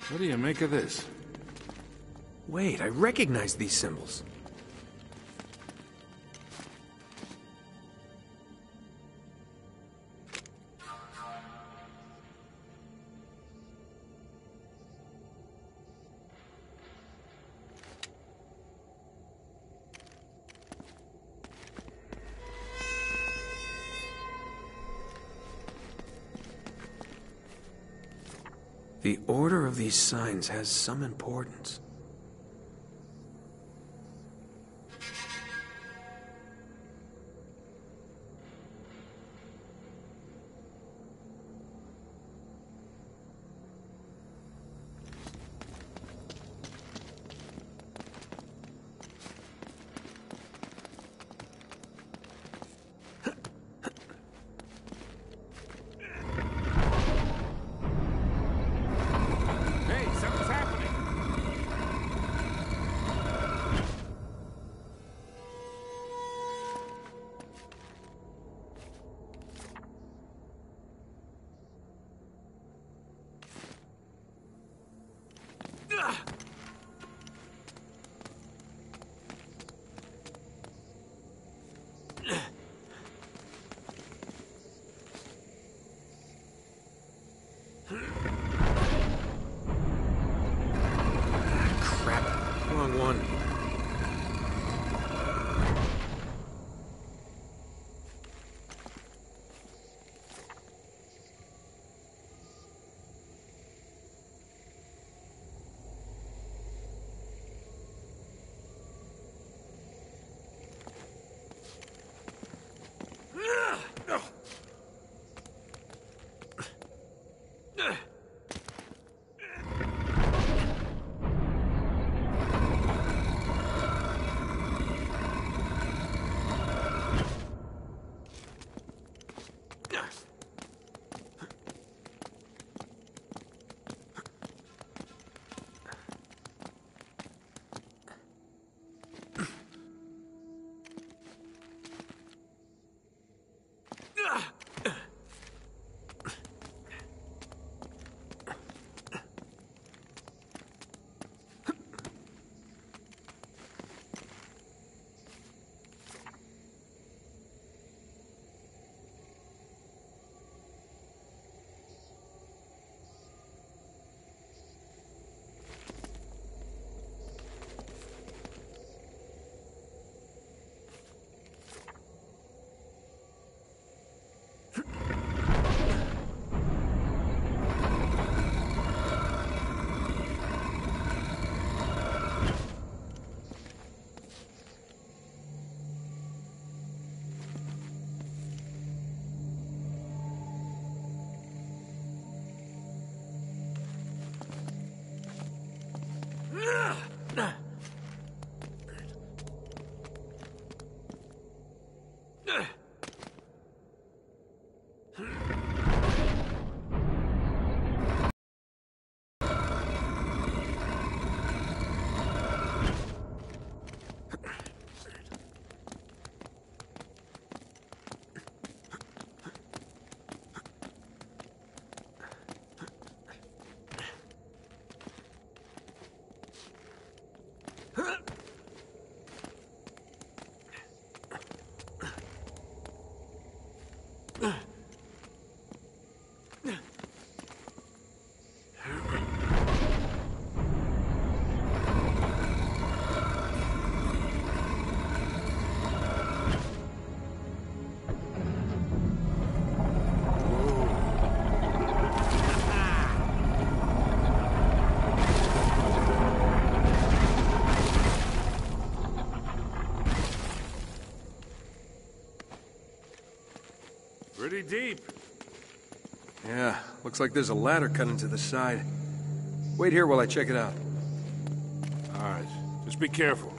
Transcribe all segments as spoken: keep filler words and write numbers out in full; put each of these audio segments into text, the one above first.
What do you make of this? Wait, I recognize these symbols. The order of these signs has some importance. Crap, wrong one. Pretty deep. Yeah, looks like there's a ladder cut into the side. Wait here while I check it out. All right, just be careful.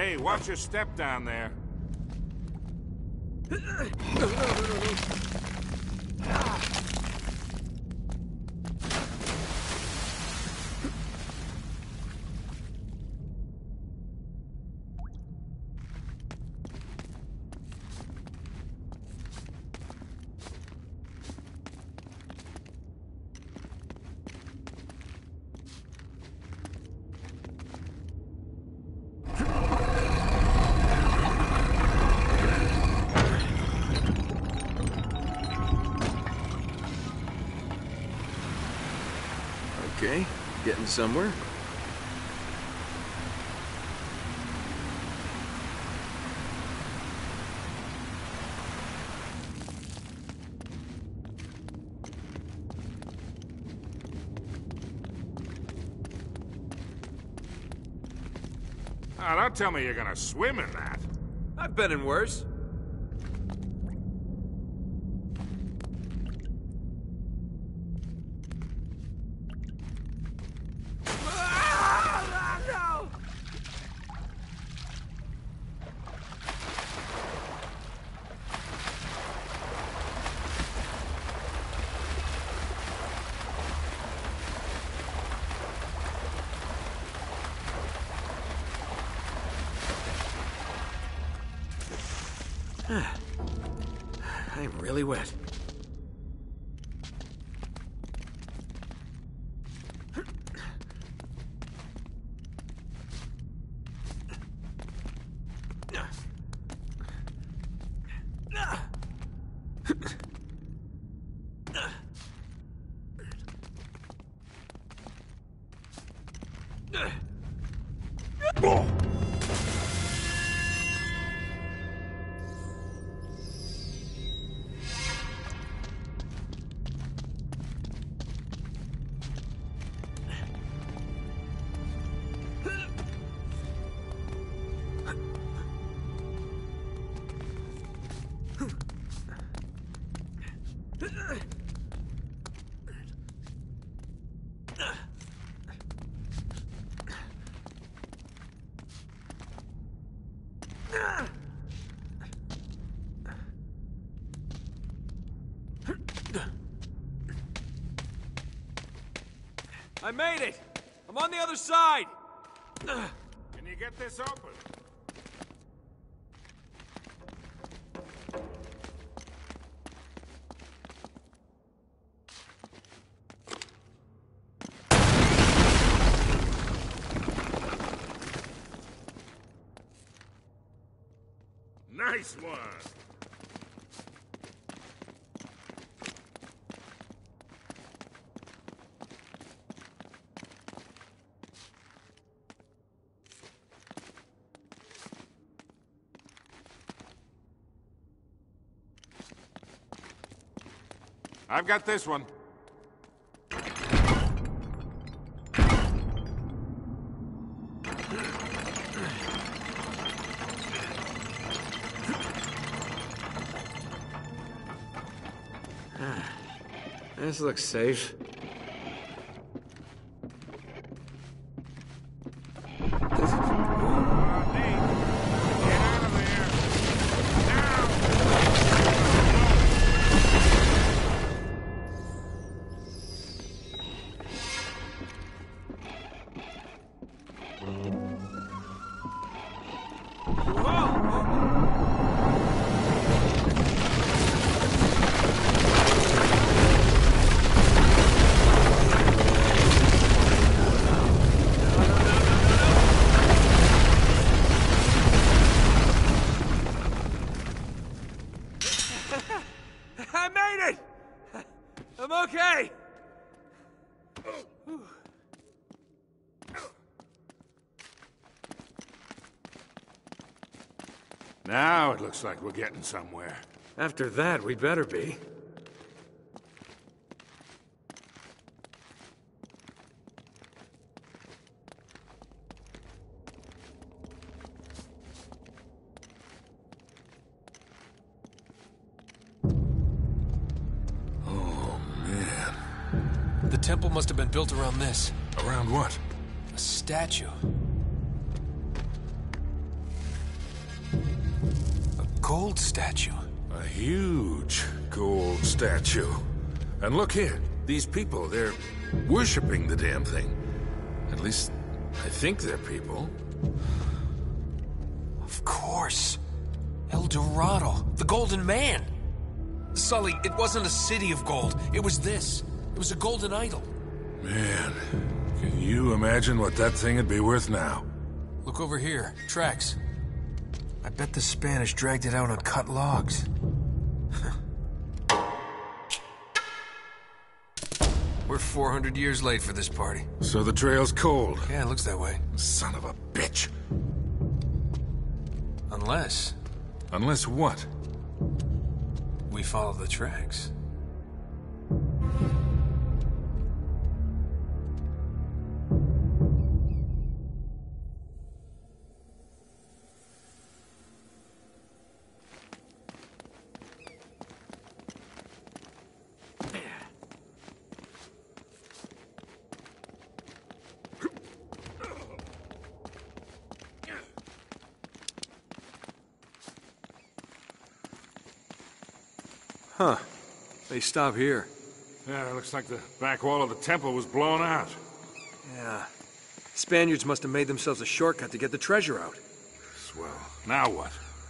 Hey, watch your step down there. Okay, getting somewhere. Ah, don't tell me you're gonna swim in that. I've been in worse. I'm really wet. I made it! I'm on the other side! Can you get this open? Nice one! I've got this one. This looks safe. I made it! I'm okay! Now it looks like we're getting somewhere. After that, we'd better be. The temple must have been built around this. Around what? A statue. gold statue. A huge gold statue. And look here, these people, they're worshipping the damn thing. At least, I think they're people. Of course. El Dorado, the Golden Man. Sully, it wasn't a city of gold. It was this. It was a golden idol. Man, can you imagine what that thing would be worth now? Look over here. Tracks. I bet the Spanish dragged it out on cut logs. We're four hundred years late for this party. So the trail's cold. Yeah, it looks that way. Son of a bitch. Unless Unless what? we follow the tracks. Huh. They stop here. Yeah, it looks like the back wall of the temple was blown out. Yeah. Spaniards must have made themselves a shortcut to get the treasure out. Swell. Now what?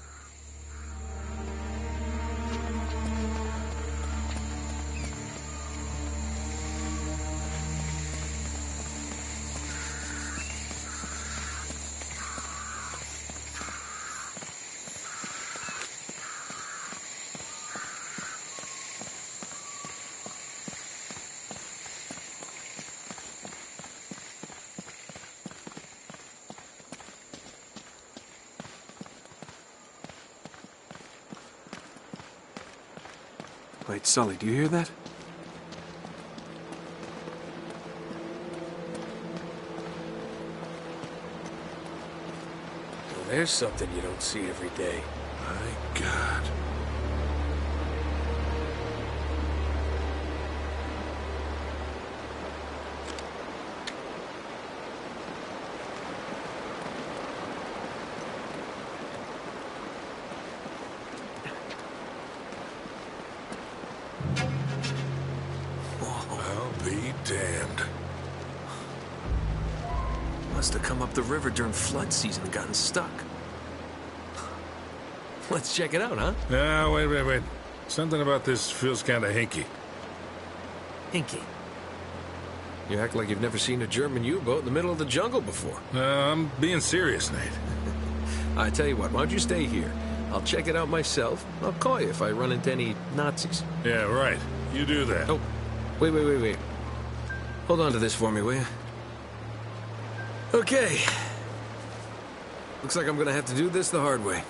Wait, Sully, do you hear that? Well, there's something you don't see every day. My God. I'll be damned. Must have come up the river during flood season and gotten stuck. Let's check it out, huh? No, wait, wait, wait. Something about this feels kind of hinky. Hinky. You act like you've never seen a German U-boat in the middle of the jungle before. No, I'm being serious, Nate. I tell you what, why don't you stay here? I'll check it out myself. I'll call you if I run into any Nazis. Yeah, right. You do that. Oh, wait, wait, wait, wait. Hold on to this for me, will you? Okay. Looks like I'm gonna have to do this the hard way.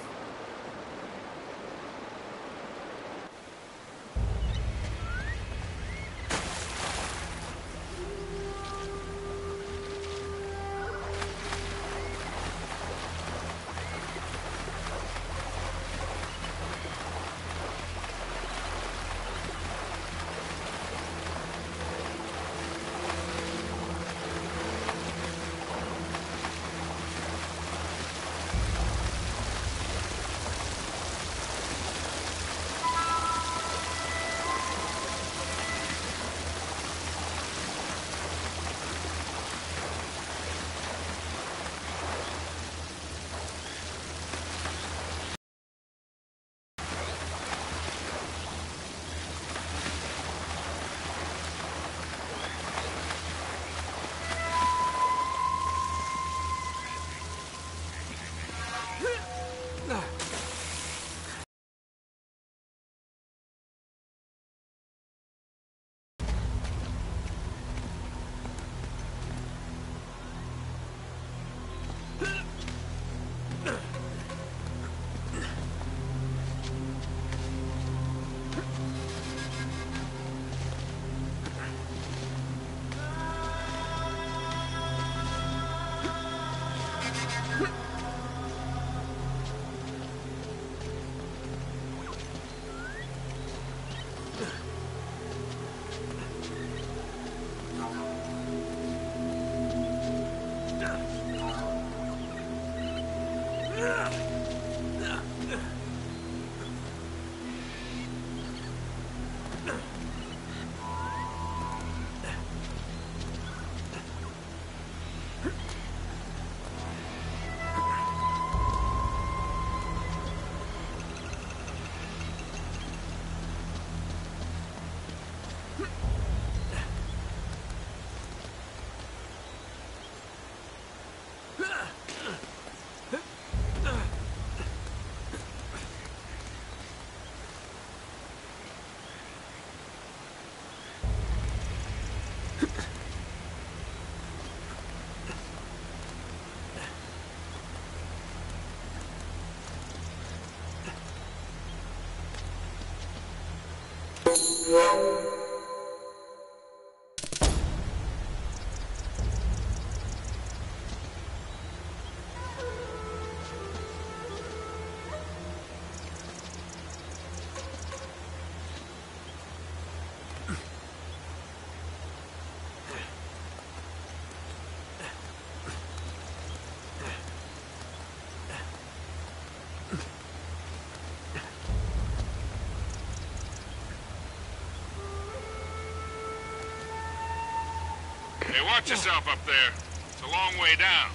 Hey, watch yourself up there. It's a long way down.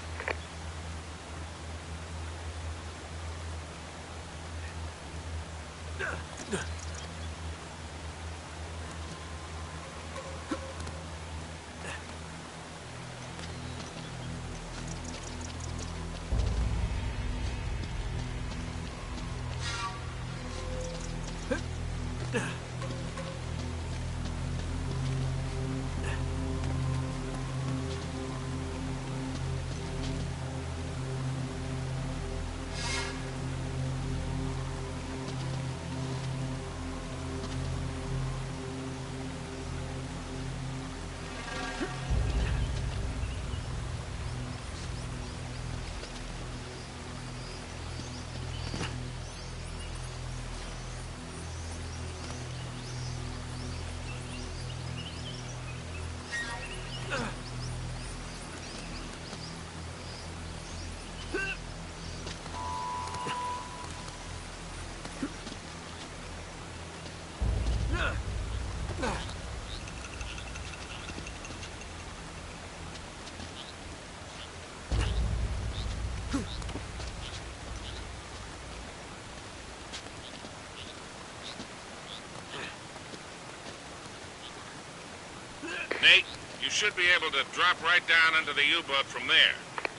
Nate, you should be able to drop right down into the U-boat from there.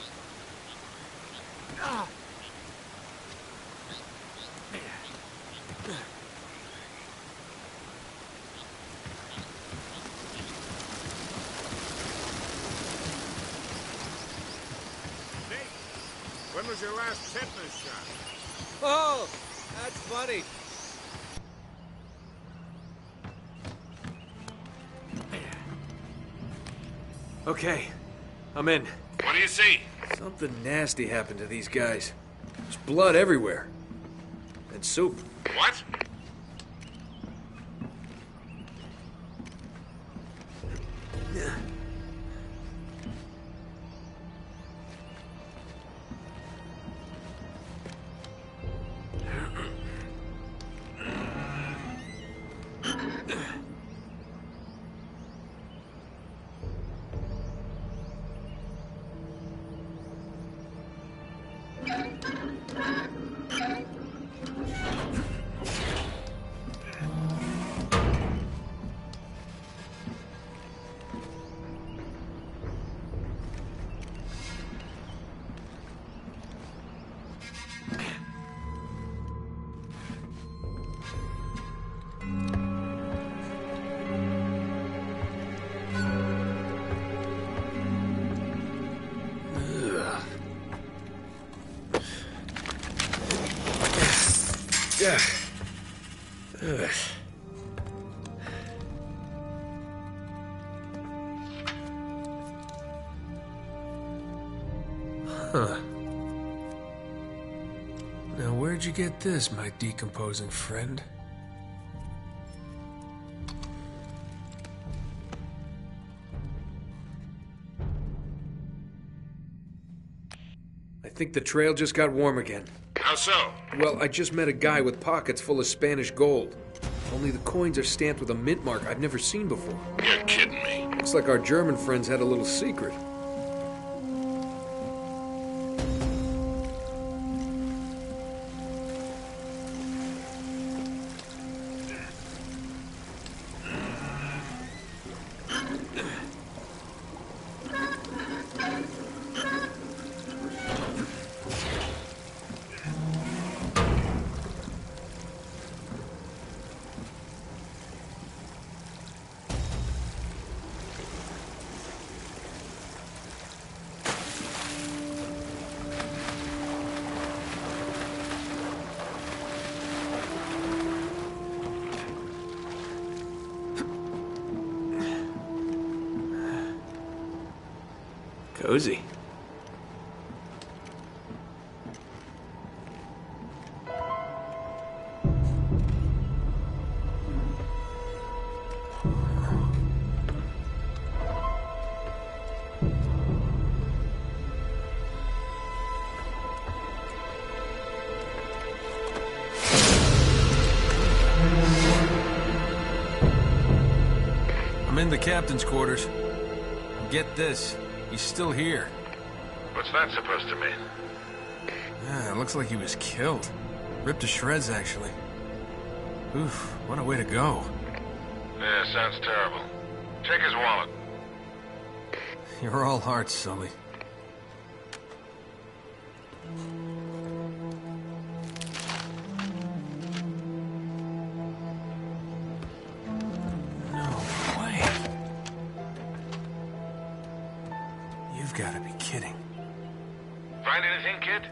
Nate, when was your last tetanus shot? Oh, that's funny. Okay, I'm in. What do you see? Something nasty happened to these guys. There's blood everywhere. And soup. What? Yeah. Ugh. Huh. Now, where'd you get this, my decomposing friend? I think the trail just got warm again. How so? Well, I just met a guy with pockets full of Spanish gold. Only the coins are stamped with a mint mark I've never seen before. You're kidding me. Looks like our German friends had a little secret. Cozy. I'm in the captain's quarters. Get this, he's still here. What's that supposed to mean? Yeah, it looks like he was killed. Ripped to shreds, actually. Oof, what a way to go. Yeah, sounds terrible. Check his wallet. You're all hearts, Sully. No way. You've got to be kidding. Find anything, kid?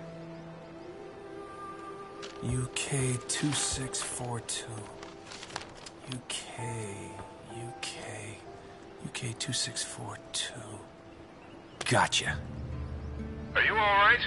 U K two six four two. U K, U K, U K two six four two. Gotcha. Are you all right?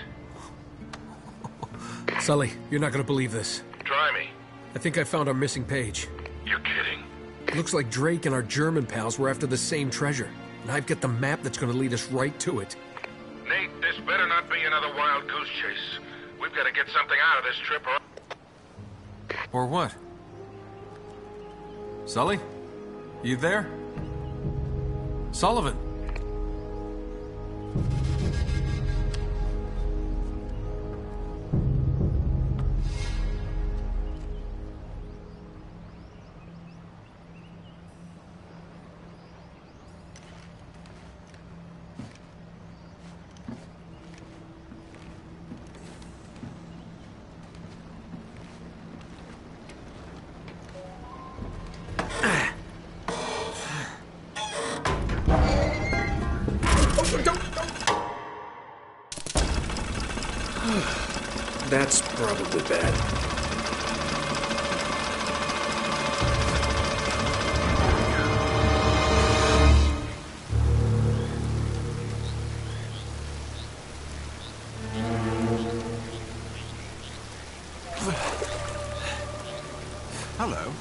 Sully, you're not gonna believe this. Try me. I think I found our missing page. You're kidding. It looks like Drake and our German pals were after the same treasure. And I've got the map that's gonna lead us right to it. Nate, this better not be another wild goose chase. We've got to get something out of this trip or... Or what? Sully? You there? Sullivan? That's probably bad. Hello.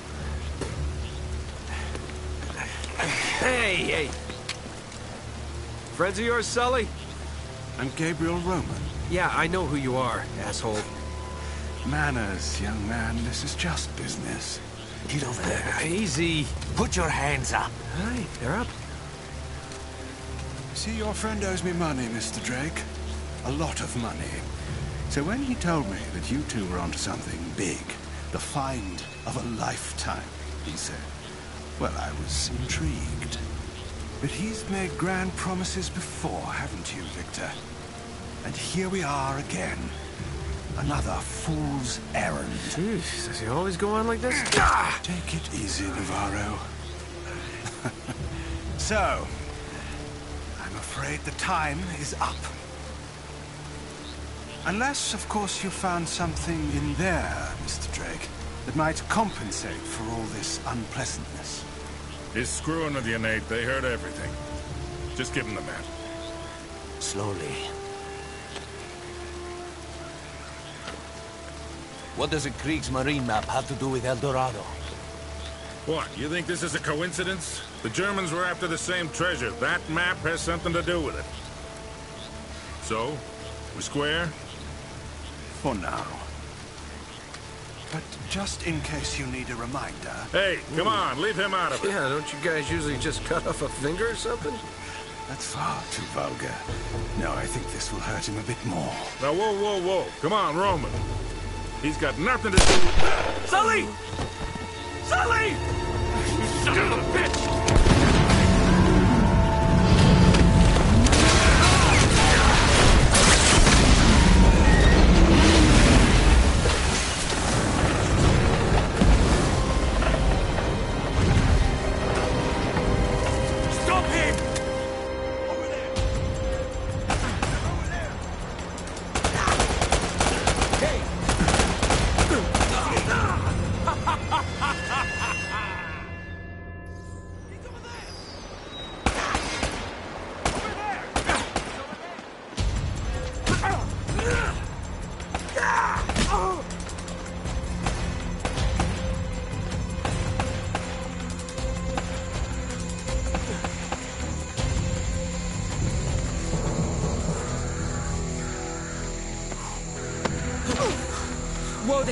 Hey, hey! Friends of yours, Sully? I'm Gabriel Roman. Yeah, I know who you are, asshole. Manners, young man. This is just business. Get over there. Easy. Put your hands up. Hi, they're up. See, your friend owes me money, Mister Drake. A lot of money. So when he told me that you two were onto something big, the find of a lifetime, he said, well, I was intrigued. But he's made grand promises before, haven't you, Victor? And here we are again. Another fool's errand. Jeez, does he always go on like this? Take it easy, Navarro. So, I'm afraid the time is up. Unless, of course, you found something in there, Mister Drake, that might compensate for all this unpleasantness. He's screwing with you, Nate. They heard everything. Just give him the map. Slowly. What does a Kriegsmarine map have to do with El Dorado? What, you think this is a coincidence? The Germans were after the same treasure. That map has something to do with it. So, we square? For now. But just in case you need a reminder... Hey, come on, leave him out of it. Yeah, don't you guys usually just cut off a finger or something? That's far too vulgar. No, I think this will hurt him a bit more. Now, whoa, whoa, whoa. Come on, Roman. He's got nothing to do with... Sully! Sully! You son of a bitch!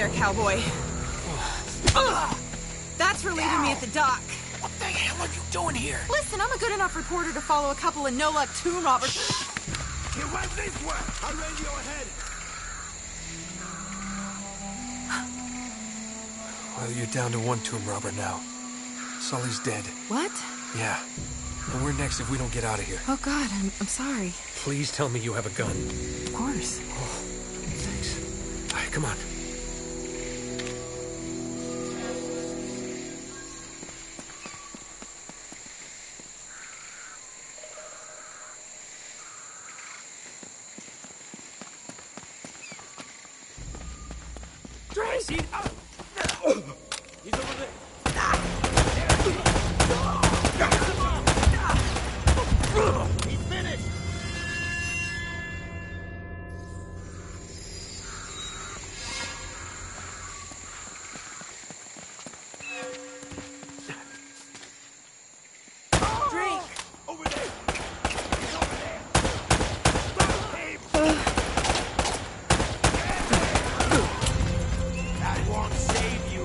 there, cowboy. That's for leaving me at the dock. What the hell are you doing here? Listen, I'm a good enough reporter to follow a couple of no-luck tomb robbers. He went this way. I'll radio ahead. Well, you're down to one tomb robber now. Sully's dead. What? Yeah. And we're next if we don't get out of here. Oh, God, I'm, I'm sorry. Please tell me you have a gun. Of course. Oh, thanks. All right, come on. Tracy! Uh, he's over there. He's finished. Drake! Over there. He's over there. Stop him. That won't save you.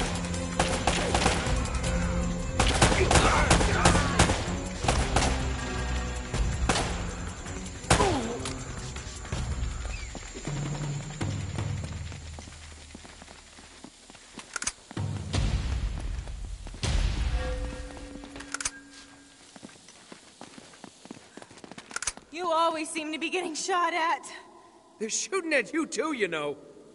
You always seem to be getting shot at. They're shooting at you too, you know.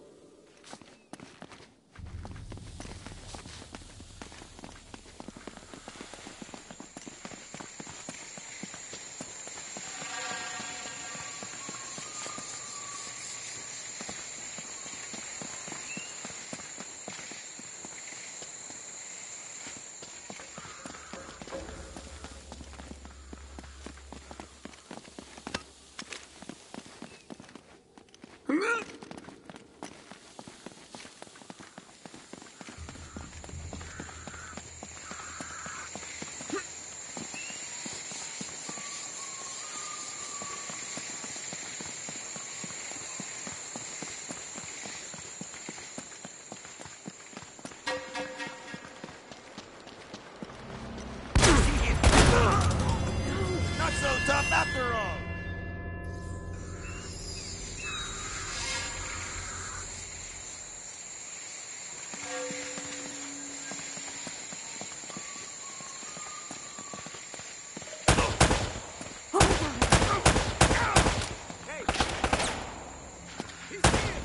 Not so tough after all. Hey. He's here.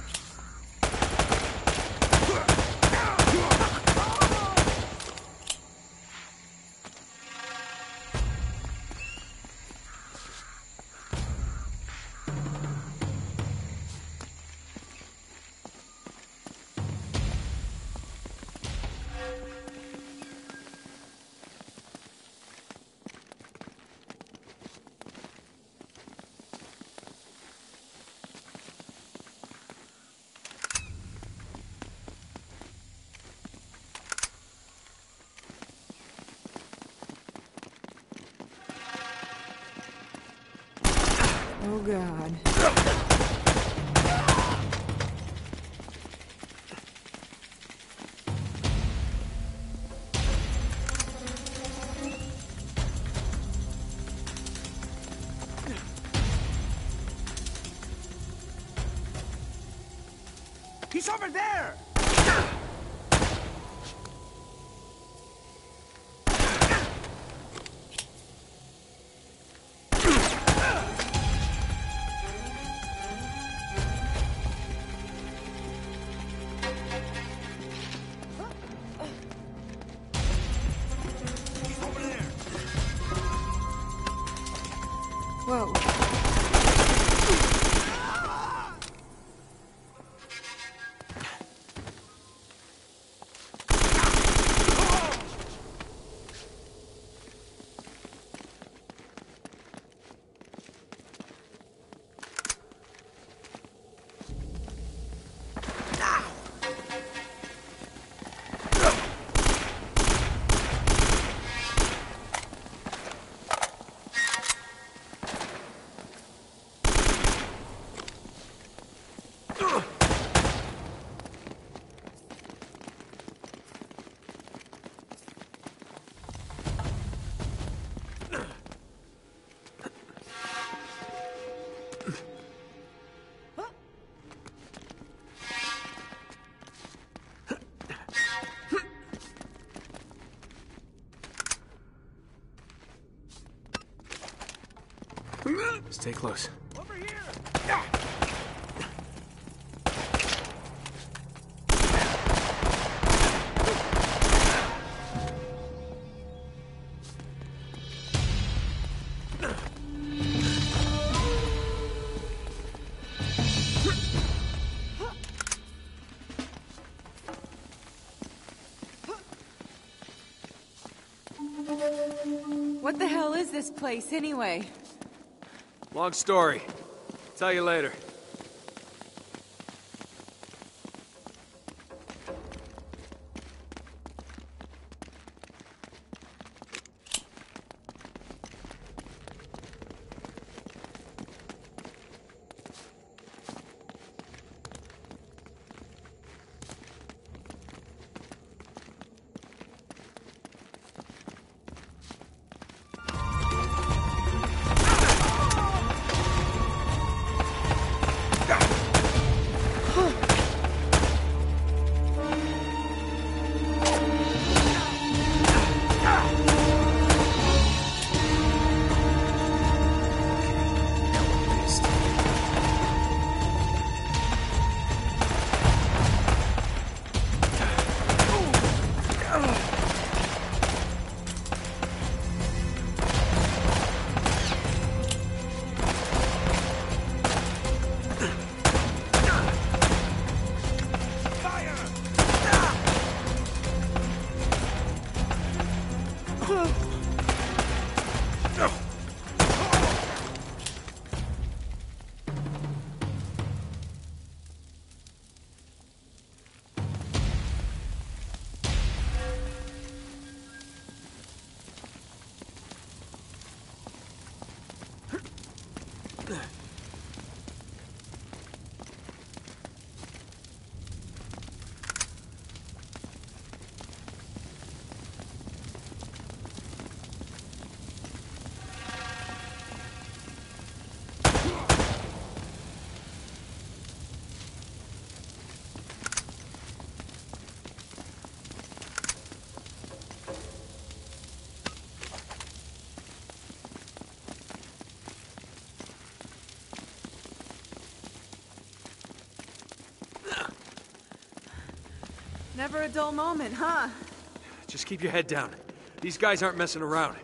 Oh, God. He's over there. He's over there. Whoa. Stay close. Over here! What the hell is this place, anyway? Long story. Tell you later. Never a dull moment, huh? Just keep your head down. These guys aren't messing around.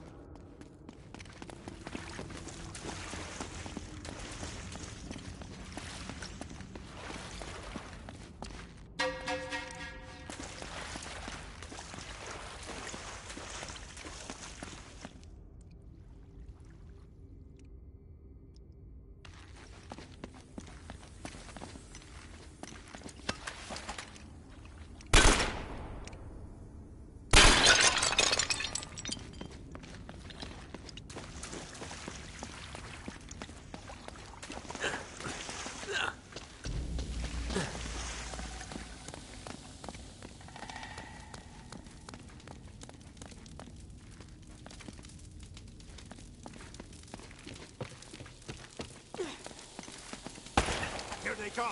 Here they come!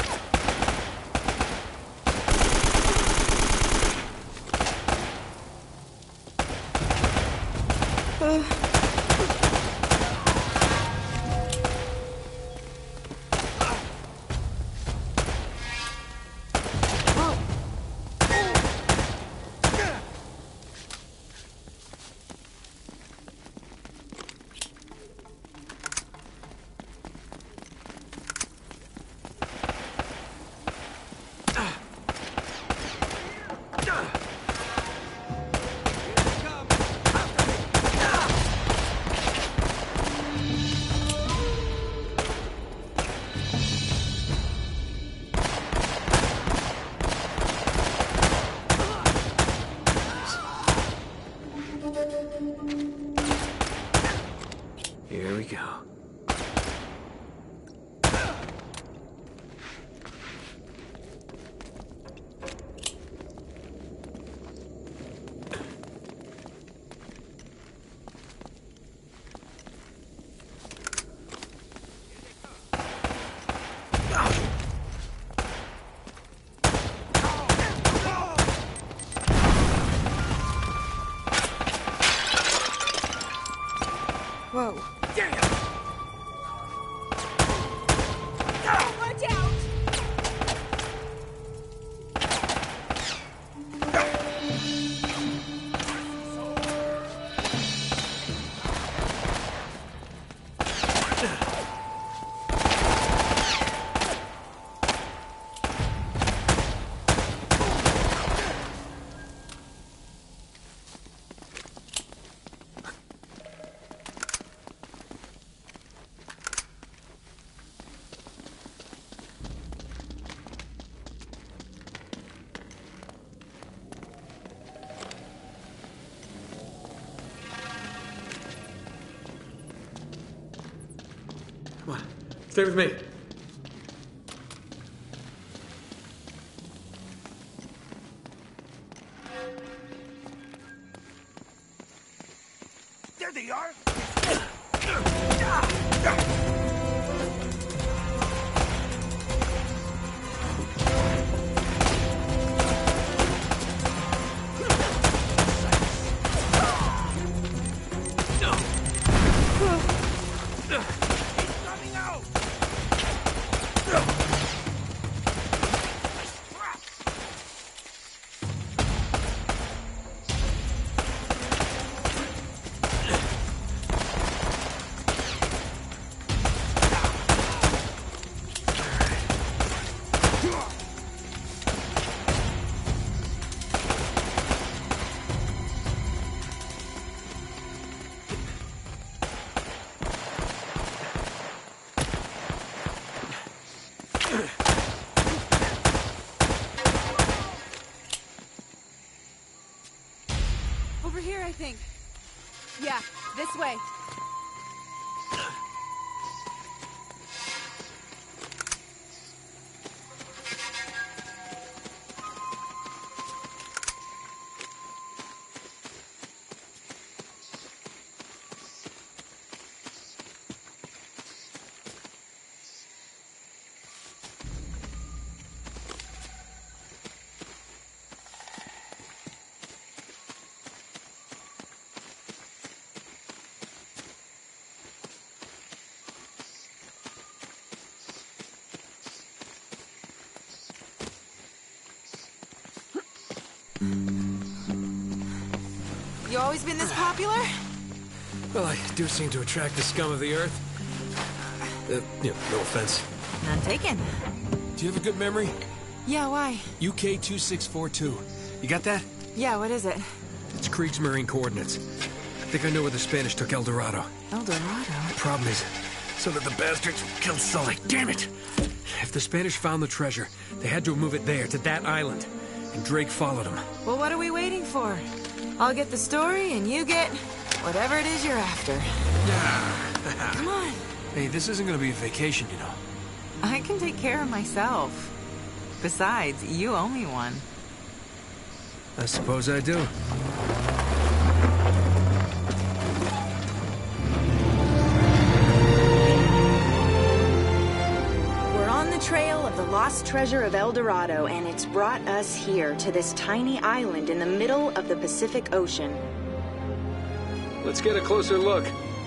Here we go. Whoa, Watch out! Come on, stay with me. There they are! Coming out! Over here, I think. Yeah, this way. You always been this popular? Well, I do seem to attract the scum of the earth. Uh, you know, no offense. None taken. Do you have a good memory? Yeah, why? U K two six four two. You got that? Yeah, what is it? It's Kriegsmarine coordinates. I think I know where the Spanish took El Dorado. El Dorado? Problem is, so that the bastards killed Sully. Damn it! If the Spanish found the treasure, they had to move it there, to that island. And Drake followed them. Well, what are we waiting for? I'll get the story, and you get whatever it is you're after. Come on. Hey, this isn't gonna be a vacation, you know. I can take care of myself. Besides, you owe me one. I suppose I do. We're on the trail of the lost treasure of El Dorado, and it's brought us here to this tiny island in the middle of the Pacific Ocean. Let's get a closer look.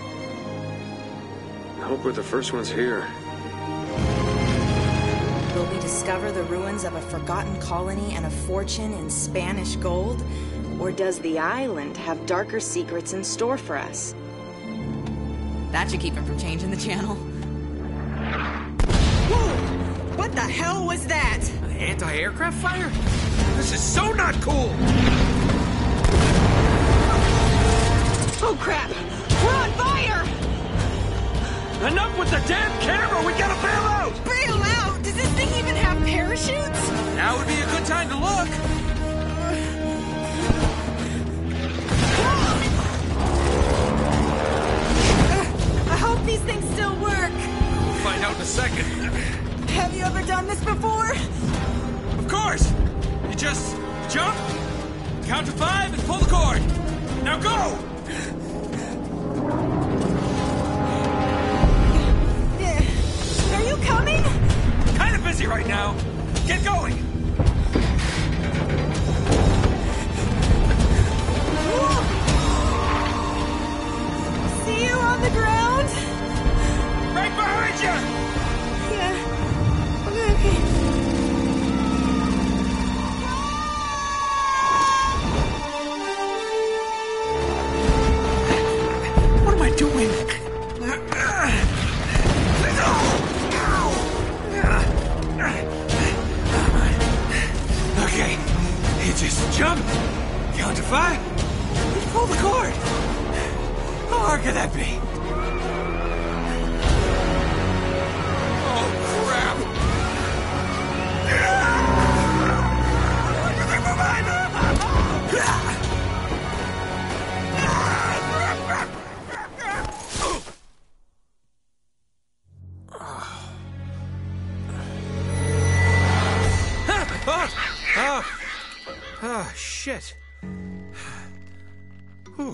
I hope we're the first ones here. Will we discover the ruins of a forgotten colony and a fortune in Spanish gold? Or does the island have darker secrets in store for us? That should keep him from changing the channel. Whoa! What the hell was that? An anti-aircraft fire? This is so not cool! Oh crap! We're on fire! Enough with the damn camera! We gotta bail out! Bail out? Does this thing even have parachutes? Now would be a good time to look. I hope these things still work. We'll find out in a second. Have you ever done this before? Of course! You just jump, count to five, and pull the cord. Now go! Are you coming? Kind of busy right now. Get going! See you on the ground? Pull the cord! How hard could that be? Oh, crap! Ah, shit. Whew.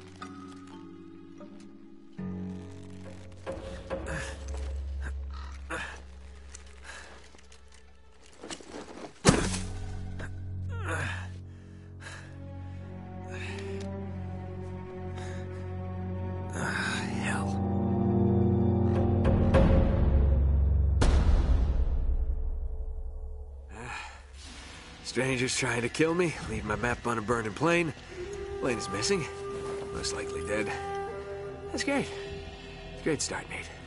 Strangers trying to kill me, leave my map on a burning plane. Plane is missing. Most likely dead. That's great. Great start, Nate.